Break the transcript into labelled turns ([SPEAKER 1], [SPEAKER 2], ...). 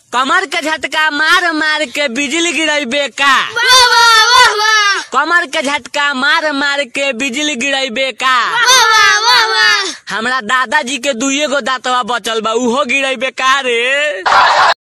[SPEAKER 1] कमर के झटका मार मार के बिजली गिराइबे का। कमर के झटका मार मार के बिजली गिराइबे का। हमरा दादाजी के 2 गो दांतवा बचल बा, उहो गिराइबे का रे।